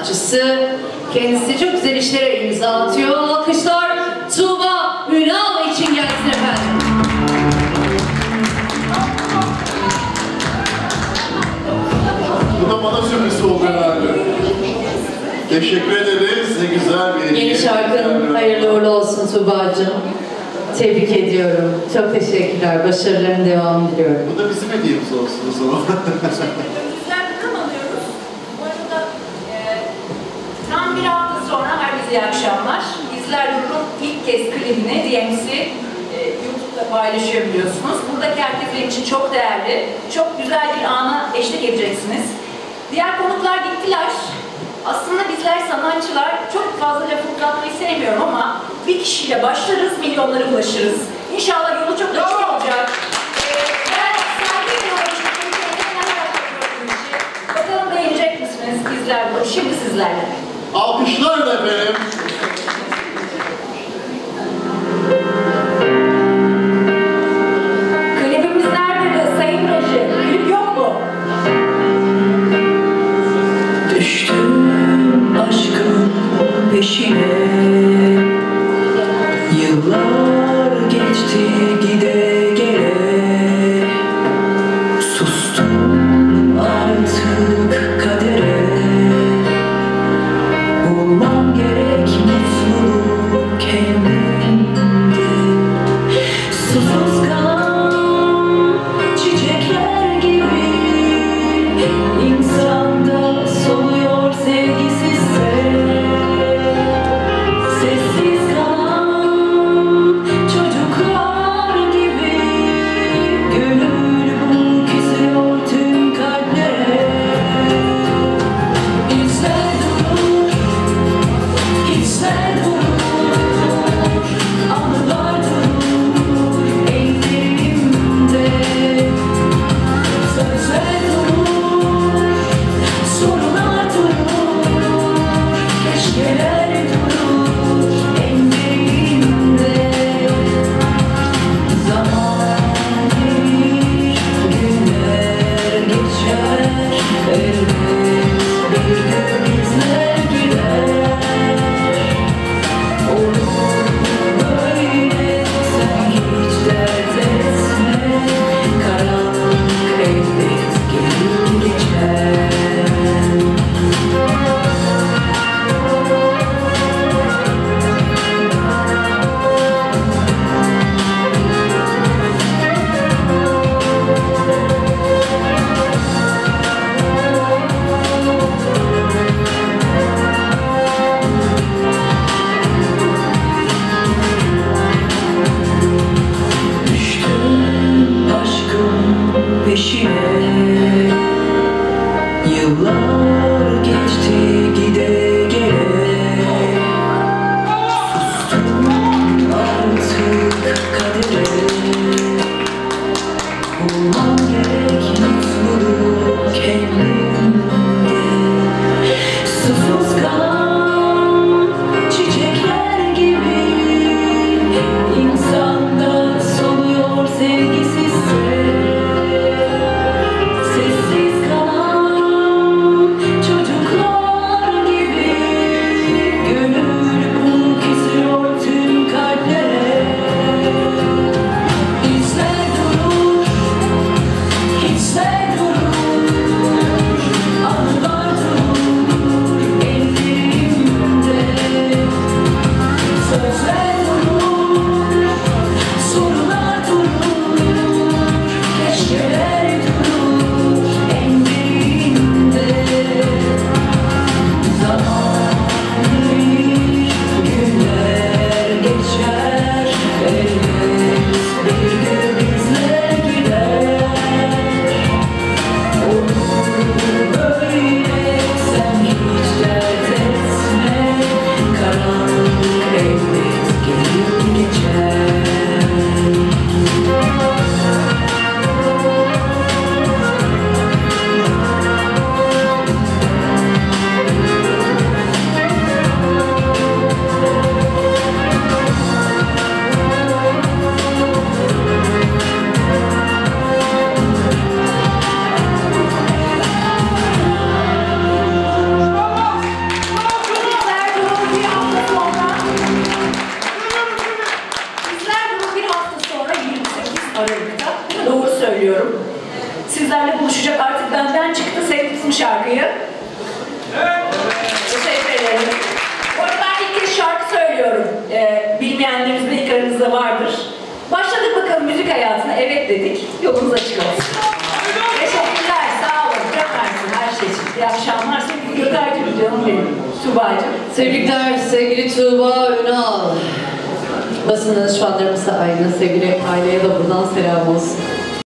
sanatçısı. Kendisi çok güzel işlere imza atıyor. Alkışlar Tuğba Ünal için gelsin efendim. Bu da bana sürpriz oldu herhalde. Teşekkür ederiz. Ne güzel bir hediye. Yeni şarkın hayırlı uğurlu olsun Tuğba'cığım. Tebrik ediyorum. Çok teşekkürler. Başarıların devamını diliyorum. Bu da bizim hediyemiz olsun o zaman. Bizler rakam alıyoruz. Bu arada tam bir hafta sonra herkese iyi akşamlar. Bizler Durur'un ilk kez klibini DMC YouTube'da paylaşıyor biliyorsunuz. Buradaki herkes benim için çok değerli. Çok güzel bir ana eşlik edeceksiniz. Diğer konuklar gittiler. Aslında bizler sanatçılar çok fazla laf uzatmayı sevmiyorum ama bir kişiyle başlarız, milyonlara ulaşırız. İnşallah yolu çok açık olacak. Ben saygıyla ulaşıyorum. Bakalım beğenecek misiniz bizler bunu? Şimdi sizlerle. Alkışlarla efendim. Klibimiz nerede Sayın Reji? Klip yok mu? Düştüm aşkın peşine, yıllar geçti gide gele, sustum artık kadere, bulmam gerek mutluluk kendimde, susuz kalan çiçekler gibi insanda soluyor sevgisizse, sessiz kalan söylüyorum. Sizlerle buluşacak artık benden çıktı. Sevdiniz mi şarkıyı? Teşekkür ederim. Bu arada ben ilk kez şarkı söylüyorum. Bilmeyenleriniz de ilk aranızda vardır. Başladık bakalım müzik hayatına. Evet dedik. Yolunuz açık olsun. Teşekkürler. Sağ olun. Çok mersi her şey için. İyi akşamlar. Sevgili Gökay'cığım, canım benim. Tuğba'cığım. Tebrikler sevgili Tuğba Ünal. Basın danışmanlarımıza aynı sevgili aileye de buradan selam olsun.